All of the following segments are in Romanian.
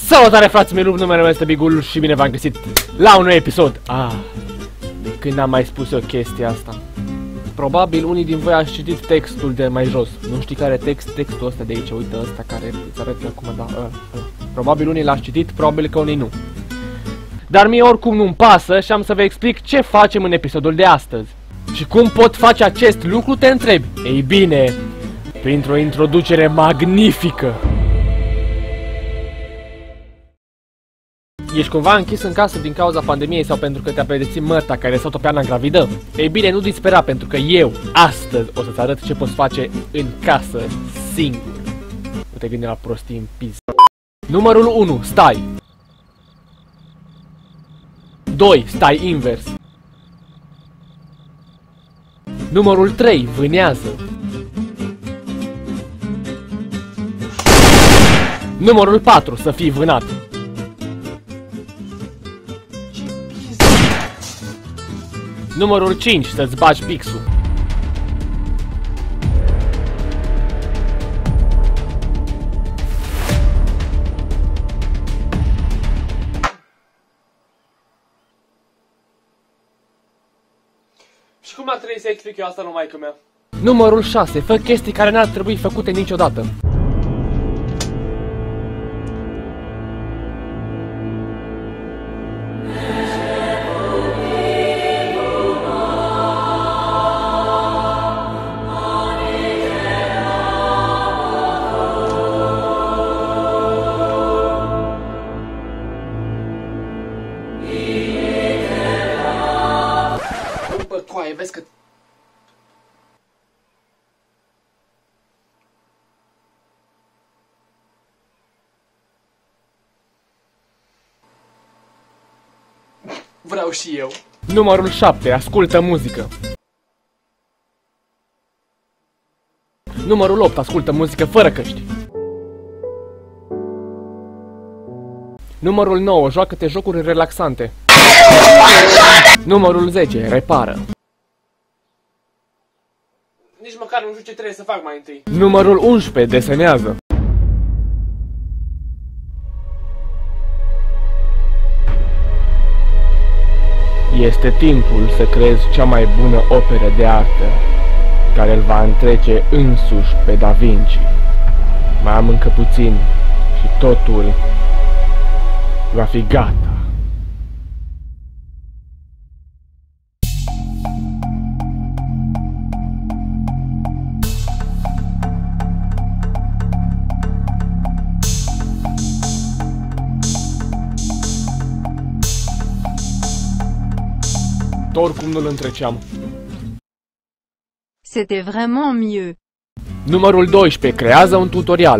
Salutare frați mei, numele meu este Bigul și bine v-am găsit la un nou episod. De când am mai spus eu chestia asta? Probabil unii din voi ați citit textul de mai jos. Nu știi care text? Textul ăsta de aici, uite ăsta care îți arăt acum, da. Probabil unii l-ați citit, probabil că unii nu. Dar mie oricum nu-mi pasă și am să vă explic ce facem în episodul de astăzi. Și cum pot face acest lucru, te întrebi? Ei bine, printr-o introducere magnifică. Ești cumva închis în casă din cauza pandemiei sau pentru că te-a pedepsit măta care s-a topiană gravidă? Ei bine, nu dispera, pentru că eu, astăzi, o să-ți arăt ce poți face în casă, singur. Nu te gândi la prostii în piză. Numărul 1. Stai. 2. Stai invers. Numărul 3. Vânează. Numărul 4. Să fii vânat. Numărul 5. Să-ți bagi pixul. Și cum ar trebui să explic eu asta lui maică mea? Numărul 6. Fă chestii care n-ar trebui făcute niciodată. Coaie, vezi că... Vreau și eu. Numărul 7. Ascultă muzică. Numărul 8. Ascultă muzică fără căști. Numărul 9. Joacă-te jocuri relaxante. Numărul 10. Repară. Nici măcar nu știu ce trebuie să fac mai întâi. Numărul 11. Desenează. Este timpul să creezi cea mai bună operă de artă, care îl va întrece însuși pe Da Vinci. Mai am încă puțin și totul va fi gata. Oricum nu-l întreceam. C'était vraiment mieux. Numărul 12. Creează un tutorial.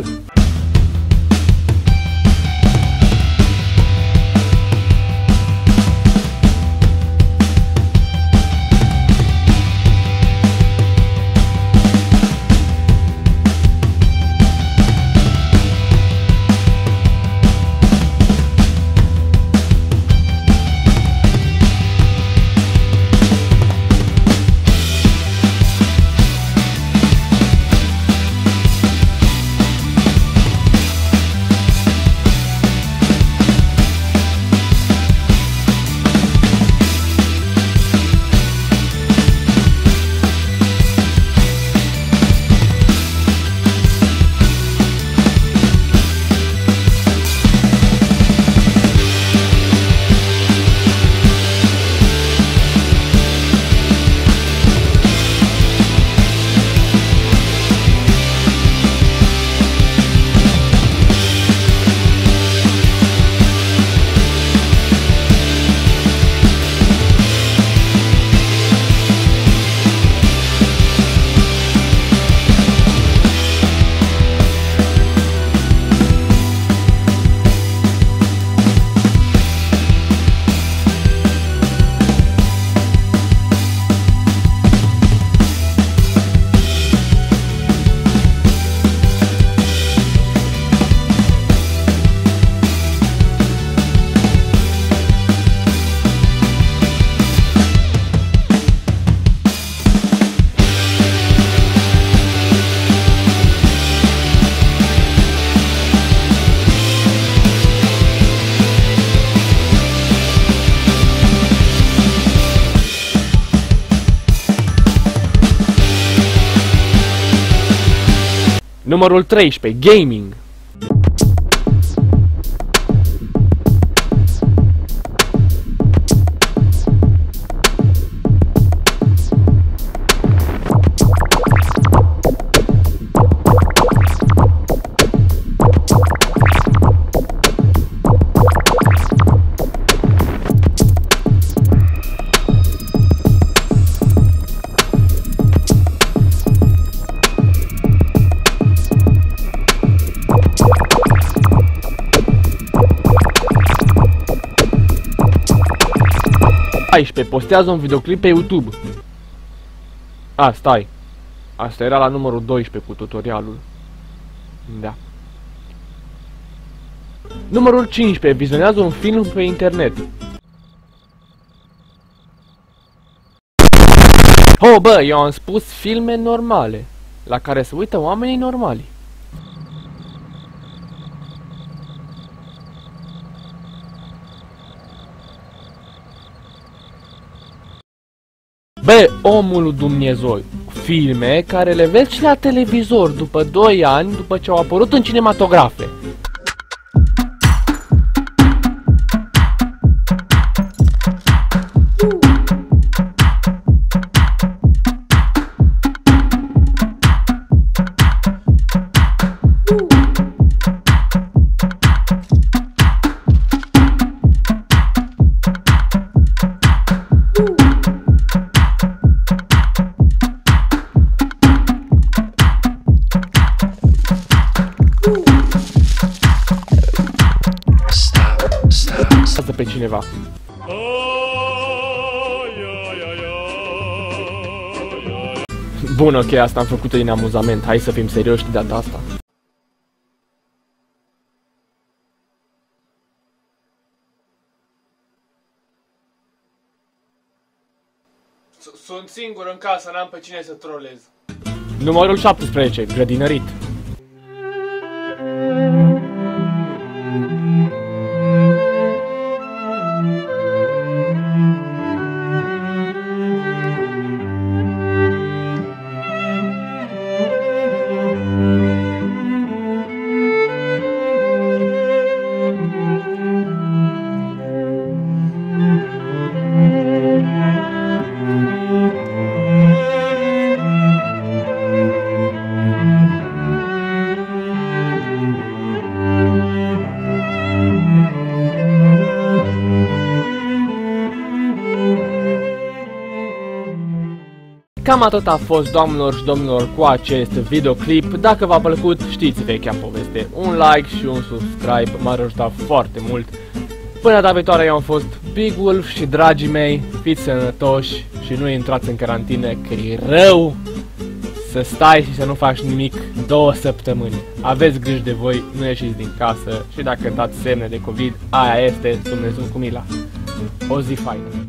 Numărul 13. Gaming. Postează un videoclip pe YouTube. Stai. Asta era la numărul 12 cu tutorialul. Da. Numărul 15. Vizionează un film pe internet. Bă, eu am spus filme normale, la care se uită oamenii normali. Bă, omul lui Dumnezeu, filme care le vezi și la televizor după 2 ani după ce au apărut în cinematografe. Pe cineva. Bun, ok, asta am făcut-o din amuzament. Hai să fim serioși de data asta. Sunt singur în casă, n-am pe cine să trolez. Numărul 17. Grădinărit. Cam atât a fost, doamnelor și domnilor, cu acest videoclip. Dacă v-a plăcut, știți vechea poveste. Un like și un subscribe m-ar ajuta foarte mult. Până data viitoare, eu am fost Big Wolf și, dragii mei, fiți sănătoși și nu intrați în carantină, că e rău să stai și să nu faci nimic 2 săptămâni. Aveți grijă de voi, nu ieșiți din casă și dacă dați semne de COVID, aia este, Dumnezeu cu mila. O zi faină!